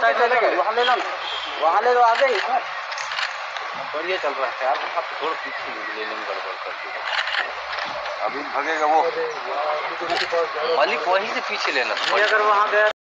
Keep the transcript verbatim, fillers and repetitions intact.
वहाँ ले लो ना, वहाँ ले लो, आ जाएंगे सर। बढ़िया चल रहा है यार, वहाँ थोड़ा पीछे ले लेंगे गड़बड़ करके। अभी भगेगा वो मलिक वहीं से पीछे लेना, अगर वहाँ गया